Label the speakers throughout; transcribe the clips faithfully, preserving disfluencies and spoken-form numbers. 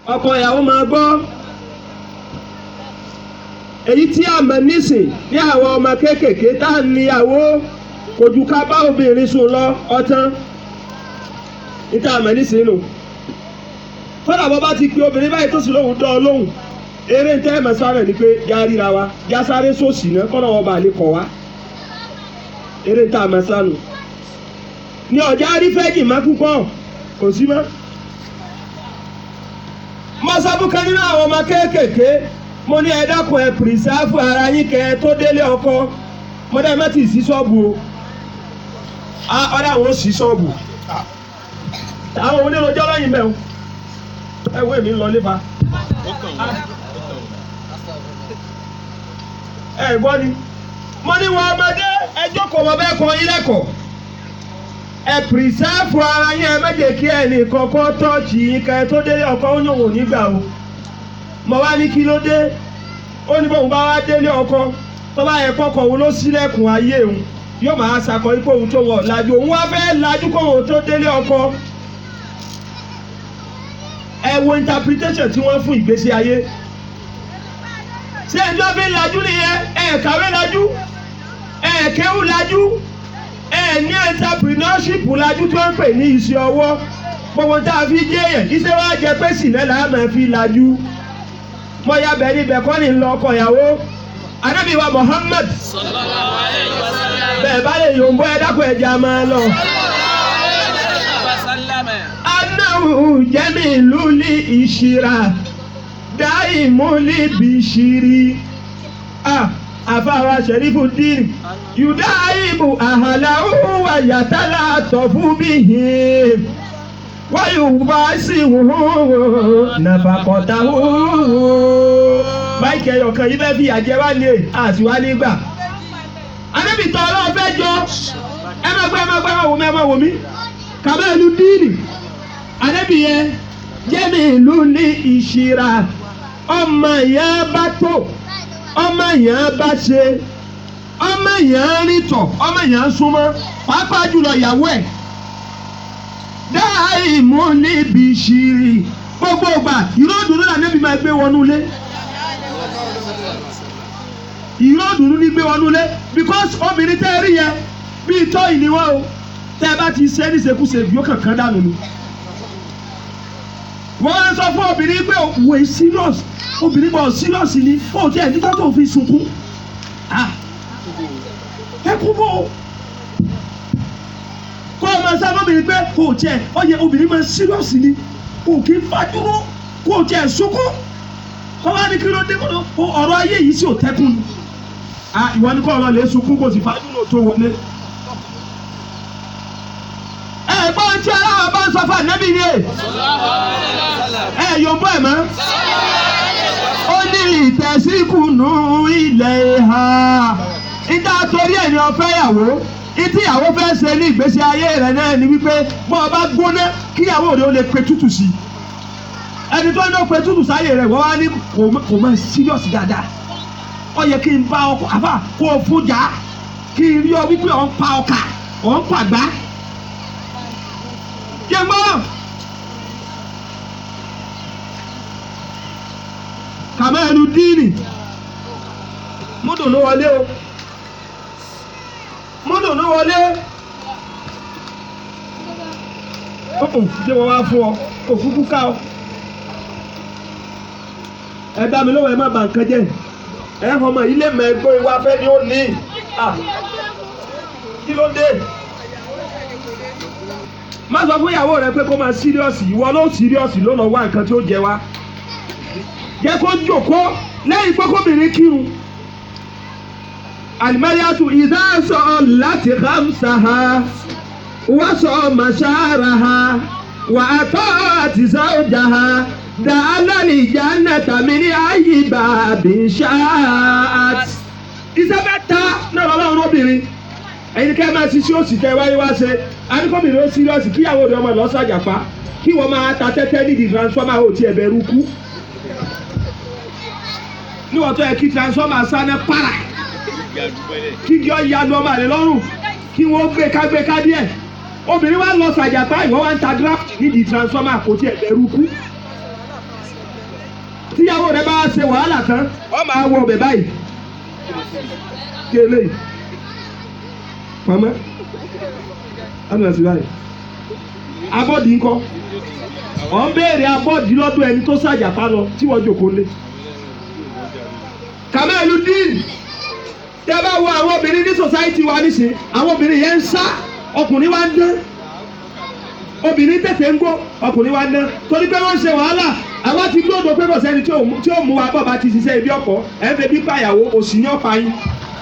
Speaker 1: ọkọ ìyàwó máa gbọ́ èyí tí a mọ̀ nísìn ní àwọn ọmọ kéékèèké tá à ń níyàwó kò ju ká bá obìnrin sùn lọ ọtán ní tá a mọ̀ nísìn nù kọ́dà bọ́ bá ti pe obìnrin báyìí tó sì lóhùn dán ọ lóhùn eré ń tẹ́ ẹ̀mọ̀ sáré ni pé já ríra wa já sáré sóòsì náà kọ́nà wọn bá lè kọ̀ wá eré ń tà mọ̀ sánù ní ọjà rí fẹ́jì má púpọ̀ kò sí mọ́. mọ́sábù kan nínú àwọn ọmọ kéékèèké mo ní ẹ dákun ẹ pìrìsáfù ara yín kẹ ẹ tó délé ọkọ mo dá mẹ́tì sí ṣọ́ọ̀bù o ọ̀dà àwọn ò sí ṣọ́ọ̀bù àwọn oníròjọ́ lọ́yìn bẹ́ẹ̀ ẹ wo èmi ń lọ nípa. ẹ gbọ́ ni mo ní wọn ọmọdé ẹjọ́ kò mọ bẹ́ẹ̀ kọ́ yín lẹ́kọ̀ọ́ ẹ pìrìsáfù ara yín ẹ méje kí ẹnì kọ̀ọ̀kan tọ́ọ̀chì yín ká ẹ tó délé ọkọ ó yòwò nígbà o mo wá ní kí ló dé ó ní bóun bá wá délé ọkọ tó bá yẹ kọ́kọ́ òun ló ṣílẹ̀kùn ayé òun yóò máa ṣàkọ ipò òun tó wọ̀ lajú òun wá fẹ́ lajú kó òun tó délé ọkọ ẹ wo interpretation tí wọ́n fún ìgbésí ayé ṣé ẹjọ́ fi lajú nìyẹn ẹ kàwé lajú ẹ kéwù lajú ẹ ní entrepreneurship lajú tó ń pè ní iṣẹ́ ọwọ́ gbogbo tá a fi jẹ́ èèyàn iṣẹ́ wa jẹ pé sì náà làá máa fi lajú mo ya bẹ̀ níbẹ̀ kọ́ ni lọ ọkọ ìyàwó Ànábì wa Muhammad bẹ́ẹ̀ bá lè yòǹbó ẹ dákun ẹja máa lọ. anáwó jẹ́mi lulí ìṣirà dáì múlí bìṣírí àfàwà Sharifuddin yùdáìbù àhàlàwù wà yàtàlà tọ̀fù bìhì wáyùbá sí wùhù nàfàkọ̀tà wùhù. máìkì ẹyọ kan yìí bẹ́ẹ̀ fi àjẹ́ wá lé àti wá nígbà. Ànábì tọ́ ọlọ́run fẹ́ jọ ẹ má gbọ́ ẹ má gbọ́ ẹ má wò mí ẹ má wò mí. Kamaluddin Ànábì yẹn jẹ́mi ìlú ní ìṣirà ọmọ yẹn bá tó ọmọ yẹn bá ṣe ọmọ yẹn rìn tọ̀ ọmọ yẹn súnmọ́ pàápàá jùlọ ìyàwó ẹ̀ dáì mú níbi ìṣirì gbogbo ìgbà ìró ìdùnnú là níbi máa gbé wọnú ilé ìró ìdùnnú ní gbé wọnú ilé because obìnrin tẹ́ rí yẹn bíi tọ́ ìníwọ́ o tẹ́ bá ti ṣe ní ṣekúṣe yóò kankan dànù ni wọ́n sọ fún obìnrin pé wò é serious obìnrin bọ̀ serious ni ó ti ẹ̀ nígbà tó fi sunkún ẹ kú bò ó kó o máa sábà obìnrin pé kò tiẹ̀ ó yẹ obìnrin máa serious ni kò kí n fajúró kò tiẹ̀ sunkún kó wá ní kí ló dé kó ọ̀rọ̀ ayé yìí sì ò tẹ́kùn ni ìwọ ni kó ọ̀rọ̀ lè sunkún kò sì fajúró tó wọlé. ẹ̀gbọ́n tí aláwọ̀ bá ń sọ fún ànábì ni ẹ̀ yòǹbó ẹ̀ mọ́ ó ní ìtẹ̀síkùnú ilẹ̀ ìhà ìdá torí ẹ̀ ní ọ̀fẹ́ ìyàwó ìtí ìyàwó fẹ́ ṣe ní ìgbésí ayé rẹ̀ náà ni wípé bọ́ ọ bá gbóná kí ìyàwó rẹ̀ ó lè pe tútù sí ẹni tó ní ó pe tútù sáyé rẹ̀ wọ́n wá ní kò mọ̀ serious dáadáa ó yẹ kí n bá ọkọ̀ àbá kó o fún jà kí n rí ọ wípé ọ̀ ń pa ọkà ọ̀ ń pàgbá yẹ mọ́ Kamaluddin múdùnú wọlé o múdùnú wọlé ọ̀hún jẹ́ wọ́n wá fún ọ kò kúkú ká ọ ẹ dá mi lọ́wọ́ ẹ má bà nǹkan jẹ́ ẹ ọmọ ilé mẹ́gbọ́ ìwà fẹ́ ni ó ní kí ló dé má sọ fún ìyàwó rẹ pé kó máa síríọ̀sì ìwọ ló síríọ̀sì ló lọ wá nǹkan tí ó jẹ wá jẹ́ kó jókòó lẹ́yìn pé kóbìnrin kírun alimariatu ìdáṣọ láti khamsaha wàṣọ màṣáraha wà á tọ́ àti zawjaha dàálà lè jannata min ayyi babin sha'at. iṣẹ́ bẹ́ẹ̀ ta náà lọ́wọ́ obìnrin ẹ̀yin kẹ́ máa ṣiṣẹ́ òsì tẹ́ wáyé wá ṣe àníkọ́bìnrin ó síríọ̀sì kíyàwó rẹ̀ ọmọ lọ́sàjàpá kí wọ́n máa ta tẹ́tẹ́ nídìí transformer ò tiẹ̀ bẹ̀rù kú níwọ̀n tó yẹ kí transformer sáná para kí kí ọ yanu ọmọ rẹ lọ́rùn kí wọ́n gbé ká gbé ká díẹ̀ obìnrin wa lọ sàjàpá ìwọ́n wa ń ta draft nídìí transformer kò tiẹ̀ bẹ̀rù kú tíyàwó rẹ bá ṣe wàhálà tán ọ máa wọ ọbẹ̀ báyìí kéle pamọ́ ọ̀nà sí báyìí abọ́dì ńkọ́ ọ̀ ń béèrè abọ́dì lọ́dún ẹni tó ṣàjàpá lọ tí wọ́n jòkó lé Kamalu Deen tẹ́ bá wo àwọn obìnrin ní society wa nísìn àwọn obìnrin yẹn ń sá ọkùnrin wa ń dán obìnrin tètè ń gbó ọkùnrin wa ń dán torí pé wọ́n ṣe wàhálà àwa ti gbọ́dọ̀ pé kò sẹ́ni tí ó mú wa bọ̀ bá ti ṣiṣẹ́ ibi ọkọ̀ ẹ̀ ń fẹ́ bí pàyàwó òsì ní ọ̀pá yín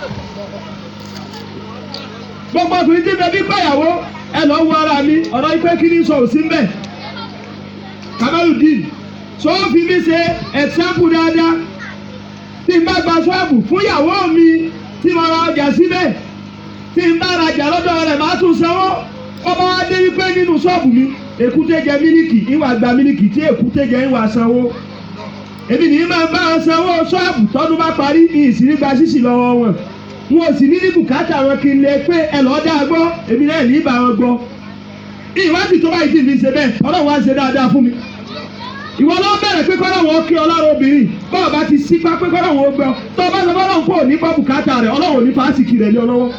Speaker 1: gbogbo ọkùnrin tí ń fẹ́ bí pàyàwó ẹ lọ wọ ara mi ọ̀rọ̀ ipé kí ni sọ òsì ń bẹ̀ Kamalu Deen so fi mi ṣe example dáadáa tí n bá gba ṣọ́ọ̀bù fún ìyàwó mi tí mo ra ọjà síbẹ̀ tí n bá rajà lọ́dọ̀ rẹ̀ máa tún sanwó ọba wa dé wípé nínú ṣọ́ọ̀bù mi èkúté jẹ mílíkì ìwà gba mílíkì tí èkúté jẹ ìwà sanwó èmi nìyí máa ń bá wọn sanwó ṣọ́ọ̀bù tọ́dún bá parí ní ìsìnrí gba ṣíṣì lọ́wọ́ wọn wọn ò sì ní ní bùkátà wọn kí n lè pé ẹ lọ́ọ́ dáa gbọ́ èmi náà ní ìbá wọn gbọ́ ìwádìí tó báyìí tí mi ṣe bẹ́ẹ̀ ọlọ́run wá ṣe dáadáa fún mi ìwọ ló bẹ̀rẹ̀ pé kọ́lá wọn kí ọ lára obìnrin bọ́ọ̀ bá ti sípá pé kọ́lá wọn gbọ́ tó bá sọ fọ́lá wọn kò ní bọ́ bùkátà rẹ̀ ọlọ́run ní fásitì rẹ̀ lé ọ lọ́wọ́.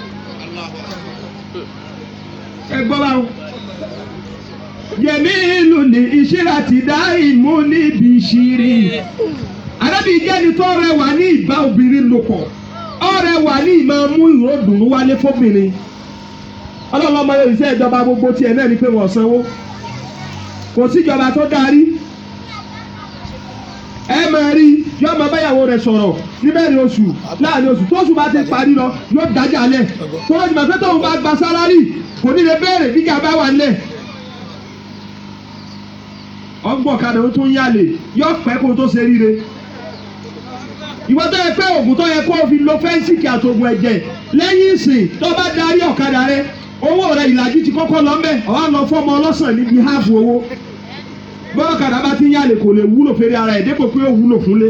Speaker 1: ẹ gbọ́ báwọn. yẹ̀mí ìlú ní ìṣíra ti dá ìmú níbi ìṣírí. arábì jẹ́ni tó rẹwà ní ìbá obìnrin lò pọ̀ ọ rẹwà ní ìmọ̀ mú ìró dùnú wálé fóbìnrin. ọlọ́run ọmọ yóò ṣe ìjọba gbogbo tiẹ̀ náà ni pé wọ́n sanwó kò síjọba tó darí ẹ máa rí yóò máa báyàwó rẹ̀ sọ̀rọ̀ níbẹ̀rẹ̀ oṣù láàrin oṣù tó oṣù bá ti parí lọ yóò dájà lẹ̀ tó lọ́jọ́ máa fẹ́ tóun bá gba sálárì kò ní lè béèrè níjà bá wà lẹ̀ ọgbọ̀n kadà ó tún yálè yóò pẹ́ kó tó ṣe ríre ìwọ tó yẹ pé oògùn tó yẹ kó o fi lo fẹ́ǹsìkì àtògùn ẹ̀jẹ̀ lẹ́yìn ìsìn tó bá darí ọ̀kadà rẹ owó rẹ ìlàjì ti kọ́kọ́ lọ mẹ́ ọ̀hán lọ fọ́mọ ọlọ́sàn níbi háàfù owó bọ́ọ̀ kàdá bá ti ń yálè kò lè wúlò fèrè ara ẹ̀ dépò pé ó wúlò fúnlé.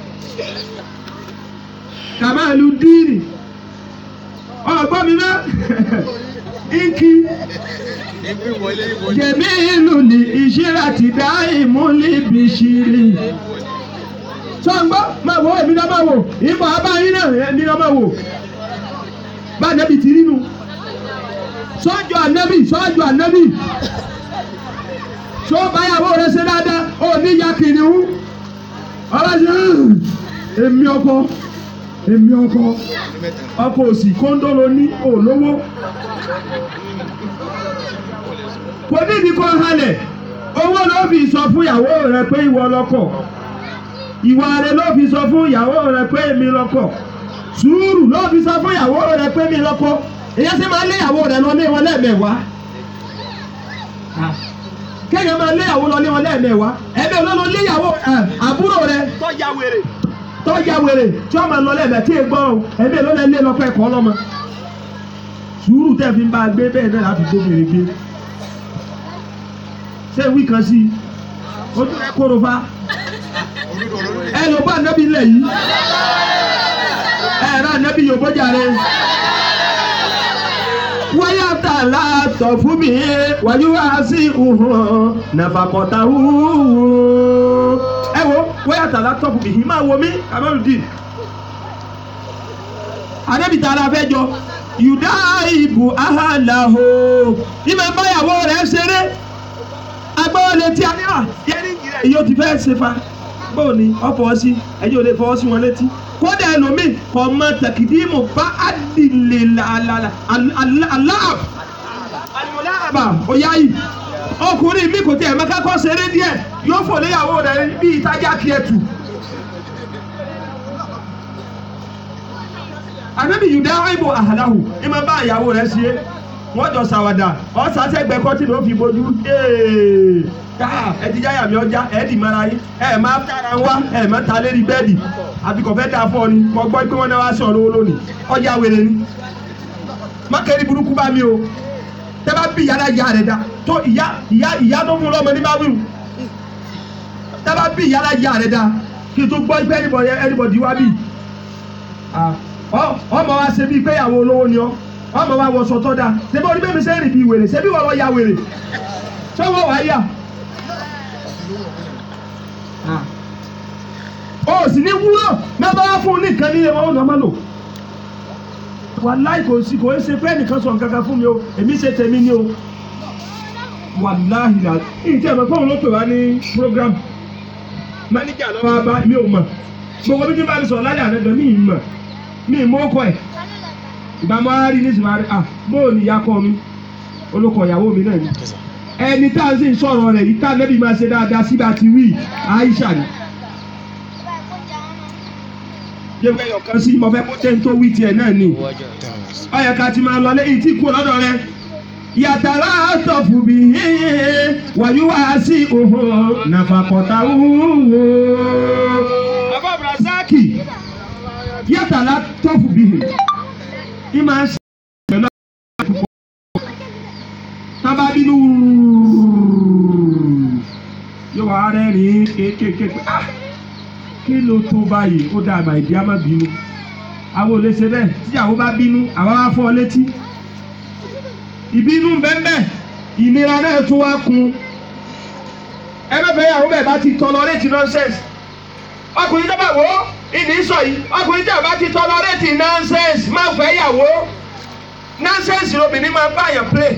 Speaker 1: Kamalu Deen ọgbọ́n mi náà nkí jẹ̀mí ìlú ní ìṣíra ti dá ìmúlí bìṣírí. sọ́ngbọ́n máa wọ èmi náà máa wò ìbọn abáyín náà èmi náà máa wò bá nẹ́bi ti rí nu sọ́jọ́ ànẹ́bì sọ́jọ́ ànẹ́bì tó báyàwó rẹ ṣe dáadáa ó ní ya kìnìún ọlọ́sẹ̀ èmi ọkọ èmi ọkọ ọkọ òsì kóńdóró ní olówó kò ní ìdí kan halẹ̀ owó ló fi sọ fún ìyàwó rẹ pé ìwọ lọ́kọ ìwà rẹ ló fi sọ fún ìyàwó rẹ pé èmi lọ́kọ sùúrù ló fi sọ fún ìyàwó rẹ pé èmi lọ́kọ èyí ṣe máa lé ìyàwó rẹ lọ lé wọn lẹ́ẹ̀mẹ̀wàá kéèyàn máa léyàwó lọ lé wọn lẹ́ẹ̀mẹ́wàá ẹ̀mẹ́ olólo léyàwó àbúrò rẹ tọ́jà wèrè tọ́jà wèrè tí wọ́n máa lọ lẹ́ẹ̀mẹ́ tí ègbọ́n o ẹ̀mẹ́ ló lẹ́ lé lọ́pọ̀ ẹ̀kọ́ ọlọ́mọ. sùúrù tẹ̀ fi ń bá a gbé bẹ́ẹ̀ náà láti gbóbìnrin gbé. ṣé wí kan sí i ojú ẹ kóró fa ẹ ló bá nẹ́bí lẹ̀ yìí ẹ rà nẹ́bí yòókù jàre. wáyà tà látọ̀ fún mi wáyú wá sí ìhùn nàfàkọ̀tà wúwo. ẹ wo wáyà tà látọ̀ fún mi yìí máa wo mí Kamalu Deen. àdébìtà ara fẹ́ jọ yùdá ìbò ahàlàhó ìmọ̀ báyàwó rẹ̀ ṣeré agbọ́wọ́ létí àníwá yẹ́nì ìrẹ̀ yóò ti fẹ́ ṣe fa bóò ni ọ̀fọ̀ sí ẹ̀yìn ò lè fọwọ́ sí wọn létí kódà ẹlòmíì ọmọ tẹkídìmù bá àdìlè aláàbà ọ̀yá yìí ọkùnrin mi kò tẹ̀ ẹ̀mẹ́ká kọ́ ṣeré díẹ̀ yóò fò léyàwó rẹ̀ bí ìtajà kí ẹ tù. àbẹ́bí yùdá ìbò àhàláhù ìmọ̀ bá ìyàwó rẹ̀ ṣe wọ́n jọ ṣàwàdà ọ̀sàṣẹ́gbẹ́ kọ́tì ló fi bójú ẹ ti jáyà mi ọjà ẹ dì mara yín ẹ máa tara wá ẹ máa ta lérí bẹ́ẹ̀dì àbí kò fẹ́ dà fún ọ ni mo gbọ́ pé wọ́n náà wá sí ọ lówó lónìí ọjà wèrè ni mákèrè burúkú bá mi o tẹ bá bí ìyá ìyá rẹ dá tó ìyá ìyá ìyá tó fún lọ́mọ ní bá wíwù tẹ bá bí ìyá ìyá rẹ dá kí n tó gbọ́ pé ẹnìbọ̀dì wá bì ọmọ wa ṣe bíi péyàwó olówó ni ọ ọmọ wa wọ sọtọ dá ṣebí orí bẹ́ẹ̀ mi ṣe ń rìn bíi wèrè ṣebí wọ́n lọ ya wèrè ṣé wọ́n wá yà sì ní wúlò náà bá fún un nìkan ní ẹ̀wọ̀n ọ̀nà mọ́lò. Wàláì kò sí kò ṣe pé nìkan sọ nǹkan kan fún mi o èmi ṣe tèmi ni o. Wàláì là ìjẹ́ ìmọ̀ fóun ló pè wá ní program. Máníjà lọ́wọ́ bá mi ò mọ̀. Gbogbo bí tí bá mi sọ̀rọ̀ lálẹ́ àná gan mi ì mọ̀ mi ì mọ̀ ọkọ ẹ̀. Ìgbà mo á rí ní ìsìnkú ah bóò ní ìyá kọ́ mi olóko ìyàwó mi náà ni. Ẹni tá a sì ń sọ̀rọ̀ rẹ̀ yìí tá lẹ́bi máa ṣe dáadáa síbi àti wí Aisha ni. Yẹ fẹ́ yọ̀kan sí mo fẹ́ kó tẹ́ ń tó wí tiẹ̀ náà ni. Ọyẹ ká ti máa lọ lẹ́yìn tí kú lọ́dọ̀ rẹ̀. Yàtàrà àtọ̀fù bí wàyú wá sí òhò nàfàkọ̀tà wúwo. Bàbá Brazaki yàtàrà àtọ̀fù bí i máa ń ṣe pẹ̀lú àkókò. Tábà bínú yóò wá rẹ́rìn kéékèèké pé ah kí ló tó báyìí ó dáa àgbà ìdí á má bínú. Àwọn ò lè ṣe bẹ́ẹ̀ tíyàwó bá bínú àwa wá fọ́ ọ létí. Ìbínú bẹ́ẹ̀ ìnira náà tún wá kun. Ẹ mẹ́fẹ̀ẹ́ yàwó bẹ́ẹ̀ bá ti tolerate nonsense. Ọkùnrin tó bá wò ó ìní sọ yìí ọkùnrin tí a bá ti tolerate nonsense máa fẹ́ yàwó. Nonsense lobìnrin máa bá yàn play.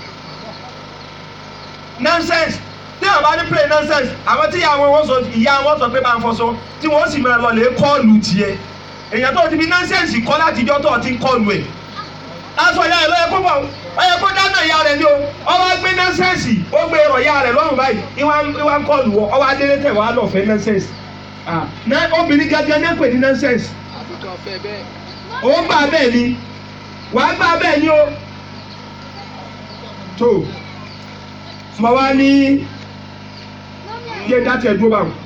Speaker 1: Nonsense tí a bá ní play nonsense àwọn tí ìyá wọn sọ ìyá wọn sọ pé bá ń fọṣọ tí wọ́n sì máa lọ lè kọ́ọ̀lù tiẹ̀. Èèyàn tó ti fi nonsense kọ́ láti ijọ́ tó ti ń kọ́ọ̀lù ẹ̀. Aṣọ ìyá rẹ̀ lọ́yẹ kó bọ̀ ọyẹ kó dáná ìyá rẹ̀ ni o ọwọ́ gbé nọ́ńsẹ̀nsì ó gbé ẹ̀rọ ìyá rẹ̀ lọ́rùn báyìí ìwà ń kọlù wọ ọwọ́ adélé tẹ̀ wá lọ́fẹ̀ẹ́ nọ́ńsẹ̀nsì obìnrin gẹ́gẹ́ ní pè ní nọ́ńsẹ̀nsì ó gbà bẹ́ẹ̀ ni wà á gbà bẹ́ẹ̀ ni o tó mo wá ní yé dátẹ̀ dúró báwọn